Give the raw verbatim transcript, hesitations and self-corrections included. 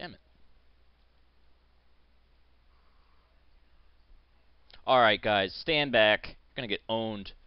Damn it. Alright, guys. Stand back. You're gonna get owned.